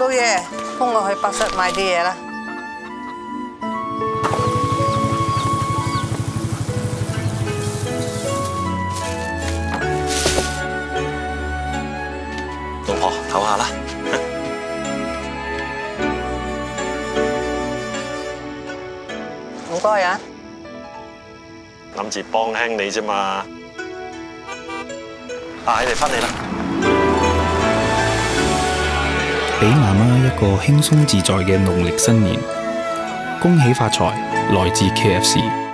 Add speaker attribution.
Speaker 1: 老爺，幫我去百實買啲嘢啦。
Speaker 2: 老婆唞下啦。
Speaker 1: 唔該啊。
Speaker 2: 諗住幫輕你啫嘛。你哋返嚟啦。
Speaker 3: 俾媽媽一個輕鬆自在嘅農曆新年，恭喜發財，來自 KFC。